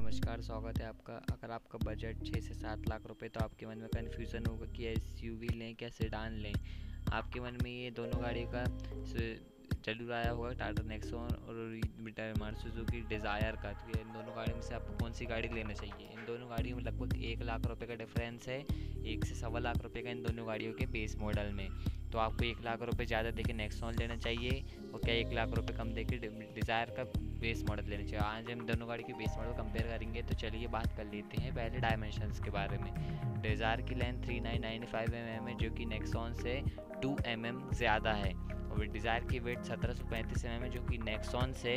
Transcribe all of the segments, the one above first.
नमस्कार, स्वागत है आपका। अगर आपका बजट 6 से 7 लाख रुपए, तो आपके मन में कन्फ्यूज़न होगा कि एसयूवी लें क्या सेडान लें। आपके मन में ये दोनों गाड़ियों का जरूर आया होगा, टाटा नेक्सॉन और मारुति सुजुकी डिज़ायर का। तो ये इन दोनों गाड़ियों में से आपको कौन सी गाड़ी लेना चाहिए। इन दोनों गाड़ियों में लगभग 1 लाख रुपए का डिफरेंस है, 1 से सवा लाख रुपए का इन दोनों गाड़ियों के बेस मॉडल में। तो आपको 1 लाख रुपए ज़्यादा देके नेक्सॉन लेना चाहिए और क्या 1 लाख रुपए कम देके डिज़ायर का बेस मॉडल लेना चाहिए। आज हम दोनों गाड़ी के बेस मॉडल कंपेयर करेंगे। तो चलिए बात कर लेते हैं पहले डायमेंशंस के बारे में। डिज़ायर की लेंथ 3995 mm है, जो कि नेक्सॉन से 2 mm ज़्यादा है। और डिज़ायर की वेट 1735 mm है, जो कि नेक्सॉन से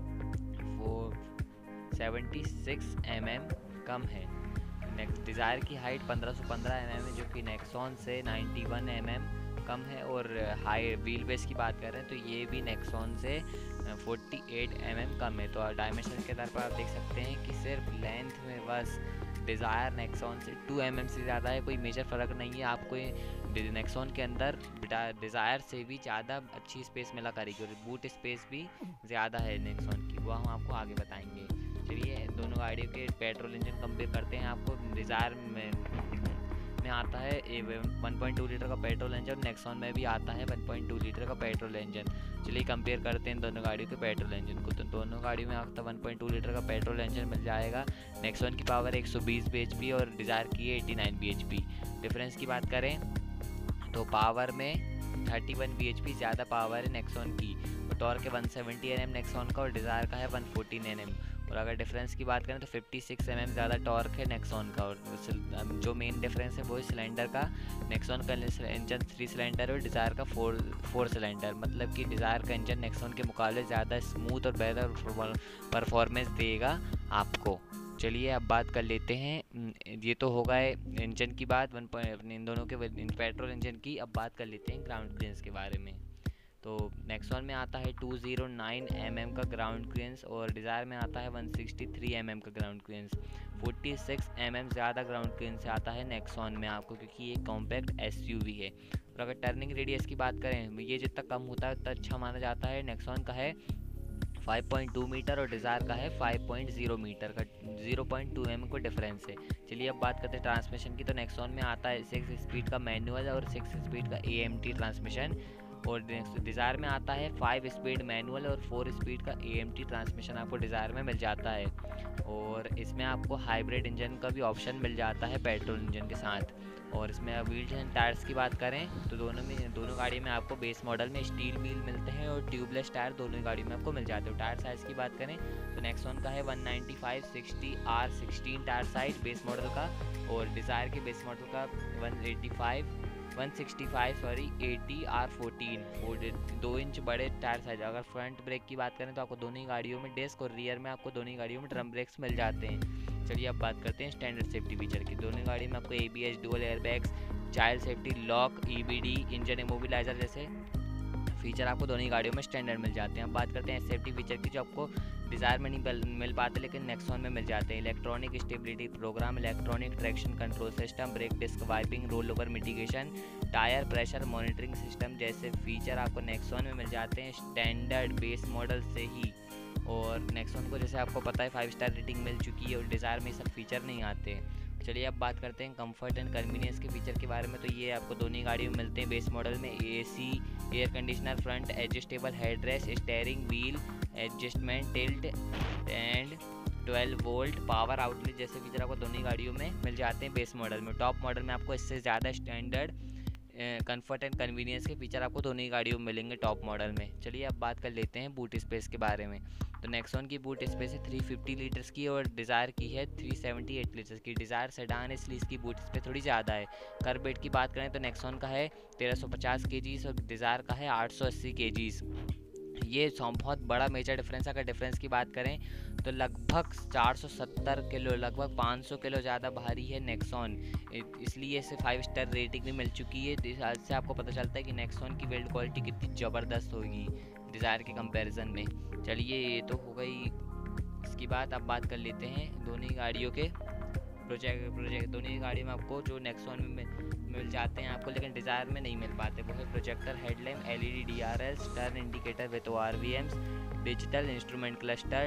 76 mm कम है। डिज़ायर की हाइट 1515 mm है, जो कि नेक्सॉन से 91 mm कम है। और हाई व्हील बेस की बात करें तो ये भी नेक्सॉन से 48 mm कम है। तो डायमेंशन के आधार पर आप देख सकते हैं कि सिर्फ लेंथ में बस डिज़ायर नेक्सॉन से 2 mm से ज़्यादा है, कोई मेजर फ़र्क नहीं है। आपको नेक्सॉन के अंदर डिज़ायर से भी ज़्यादा अच्छी स्पेस मिला करेगी और बूट स्पेस भी ज़्यादा है नेक्सॉन की, वो हम आपको आगे बताएंगे। चलिए दोनों गाड़ियों के पेट्रोल इंजन कंपेयर करते हैं। आपको डिज़ायर में आता है 1.2 लीटर का पेट्रोल इंजन, नेक्सॉन में भी आता है 1.2 लीटर का पेट्रोल इंजन। चलिए कंपेयर करते हैं दोनों गाड़ियों के पेट्रोल इंजन को। तो दोनों गाड़ियों में आपको 1.2 लीटर का पेट्रोल इंजन मिल जाएगा। नेक्सॉन की पावर 120 bhp और डिज़ायर की 89 bhp। डिफरेंस की बात करें तो पावर में 31 bhp ज़्यादा पावर है नेक्सॉन की, और टॉर्क है 170 Nm नेक्सॉन का और डिज़ायर का है 114 Nm। और अगर डिफरेंस की बात करें तो 56 mm ज़्यादा टॉर्क है नेक्सॉन का। और जो मेन डिफरेंस है वो है सिलेंडर का। नेक्सॉन का इंजन 3 सिलेंडर और डिज़ायर का 4 सिलेंडर, मतलब कि डिज़ायर का इंजन नेक्सॉन के मुकाबले ज़्यादा स्मूथ और बेहतर परफॉर्मेंस देगा आपको। चलिए अब बात कर लेते हैं, ये तो होगा इंजन की बात, इन दोनों के पेट्रोल इंजन की। अब बात कर लेते हैं ग्राउंड क्लियरेंस के बारे में। तो नेक्सॉन में आता है 209 mm का ग्राउंड क्लियरेंस और डिज़ायर में आता है 163 mm का ग्राउंड क्लियरेंस। 46 mm ज़्यादा ग्राउंड क्लियरेंस आता है नेक्सॉन में आपको, क्योंकि ये कॉम्पैक्ट एसयूवी है। और अगर टर्निंग रेडियस की बात करें, ये जितना कम होता है उतना अच्छा माना जाता है। नेक्सॉन का है 5.2 मीटर और डिज़ायर का है 5.0 मीटर का, 0.2 mm को डिफरेंस है। चलिए अब बात करते हैं ट्रांसमिशन की। तो नेक्सॉन में आता है 6 स्पीड का मैनुअल और 6 स्पीड का AMT ट्रांसमिशन, और डिज़ायर में आता है 5 स्पीड मैनुअल और 4 स्पीड का AMT ट्रांसमिशन आपको डिज़ायर में मिल जाता है। और इसमें आपको हाइब्रिड इंजन का भी ऑप्शन मिल जाता है पेट्रोल इंजन के साथ। और इसमें व्हील्स एंड टायर्स की बात करें तो दोनों गाड़ी में आपको बेस मॉडल में स्टील व्हील मिलते हैं और ट्यूबलेस टायर दोनों गाड़ी में आपको मिल जाते हैं। टायर साइज़ की बात करें तो नेक्सॉन का है 195/60 R16 tyre size base model का, और डिज़ायर के बेस मॉडल का 165 80 R14 2 इंच बड़े टायर साइज। अगर फ्रंट ब्रेक की बात करें तो आपको दोनों ही गाड़ियों में डिस्क और रियर में आपको दोनों ही गाड़ियों में ड्रम ब्रेक्स मिल जाते हैं। चलिए अब बात करते हैं स्टैंडर्ड सेफ्टी फीचर की। दोनों गाड़ी में आपको ABS, dual airbags, child safety lock, EBD, engine immobiliser जैसे फीचर आपको दोनों ही गाड़ियों में स्टैंडर्ड मिल जाते हैं। अब बात करते हैं सेफ्टी फीचर की, जो आपको डिज़ायर में नहीं मिल पाते लेकिन नेक्सॉन में मिल जाते हैं। Electronic stability programme, electronic traction control system, brake disc wiping, roll over mitigation, tyre pressure monitoring system जैसे फीचर आपको नेक्सॉन में मिल जाते हैं स्टैंडर्ड बेस मॉडल से ही। और नेक्सॉन को जैसे आपको पता है 5 स्टार रेटिंग मिल चुकी है और डिज़ायर में सब फीचर नहीं आते। चलिए अब बात करते हैं कंफर्ट एंड कन्वीनियंस के फीचर के बारे में। तो ये आपको दोनों ही गाड़ियों में मिलते हैं बेस मॉडल में। AC, air conditioner, front adjustable headrest, steering wheel adjustment, tilt and 12 volt power outlet जैसे फीचर आपको दोनों ही गाड़ियों में मिल जाते हैं बेस मॉडल में। टॉप मॉडल में आपको इससे ज़्यादा स्टैंडर्ड कंफर्ट एंड कन्वीनियंस के फीचर आपको दोनों ही गाड़ियों में मिलेंगे टॉप मॉडल में। चलिए अब बात कर लेते हैं बूट स्पेस के बारे में। तो नेक्सॉन की बूट स्पेस है 350 लीटर्स की और डिज़ायर की है 378 लीटर्स की। डिज़ायर सेडान है इसलिए इसकी बूट स्पेस थोड़ी ज़्यादा है। कर्ब वेट की बात करें तो नेक्सॉन का है 1350 kg और डिज़ायर का है 880 kg। ये बहुत बड़ा मेजर डिफरेंस। अगर डिफरेंस की बात करें तो लगभग 470 किलो, लगभग 500 किलो ज़्यादा भारी है नेक्सॉन, इसलिए इसे 5 स्टार रेटिंग भी मिल चुकी है। इससे आपको पता चलता है कि नेक्सॉन की बिल्ड क्वालिटी कितनी ज़बरदस्त होगी डिज़ायर के कंपैरिजन में। चलिए ये तो हो गई इसकी बात। अब बात कर लेते हैं दोनों ही गाड़ियों के प्रोजेक्ट दोनों ही गाड़ी में आपको जो नेक्सॉन में मिल जाते हैं आपको लेकिन डिज़ायर में नहीं मिल पाते, वो है projector headlamp, LED DRLs, turn indicator with ORVMs, digital instrument cluster,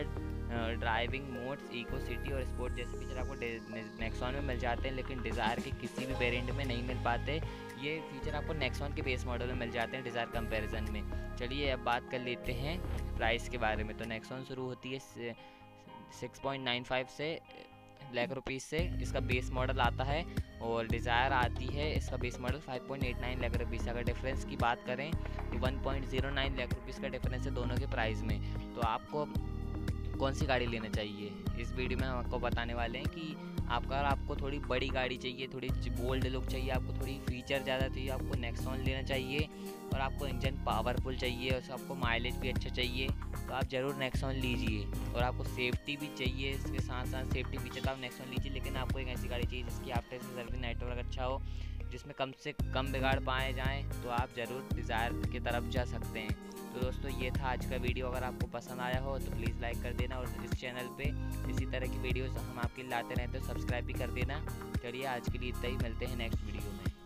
driving modes, eco city और स्पोर्ट जैसे फीचर आपको नेक्सॉन में मिल जाते हैं, लेकिन डिज़ायर के किसी भी वेरिएंट में नहीं मिल पाते। ये फीचर आपको नेक्सॉन के बेस मॉडल में मिल जाते हैं डिज़ायर कंपैरिजन में। चलिए अब बात कर लेते हैं प्राइस के बारे में। तो नेक्सॉन शुरू होती है 6.95 से लाख रुपीज़ से, इसका बेस मॉडल आता है, और डिज़ायर आती है इसका बेस मॉडल 5.89 लाख रुपीज़। अगर डिफरेंस की बात करें तो 1.09 लाख रुपीज़ का डिफरेंस है दोनों के प्राइस में। तो आपको कौन सी गाड़ी लेना चाहिए, इस वीडियो में हम आपको बताने वाले हैं कि आपको थोड़ी बड़ी गाड़ी चाहिए, थोड़ी बोल्ड लुक चाहिए, आपको थोड़ी फीचर ज़्यादा चाहिए, आपको नेक्सॉन लेना चाहिए। और आपको इंजन पावरफुल चाहिए और आपको माइलेज भी अच्छा चाहिए, तो आप ज़रूर नेक्सॉन लीजिए। और आपको सेफ्टी भी चाहिए, इसके साथ साथ सेफ्टी फीचर का आप नेक्सॉन लीजिए। लेकिन आपको एक ऐसी गाड़ी चाहिए जिसकी आफ्टर सर्विस नेटवर्क अच्छा हो, जिसमें कम से कम बिगाड़ पाए जाएँ, तो आप ज़रूर डिज़ायर की तरफ जा सकते हैं। तो दोस्तों ये था आज का वीडियो। अगर आपको पसंद आया हो तो प्लीज़ लाइक कर देना, और इस चैनल पे इसी तरह की वीडियोस हम आपके लिए लाते रहते हैं, तो सब्सक्राइब भी कर देना। चलिए आज के लिए इतना ही, मिलते हैं नेक्स्ट वीडियो में।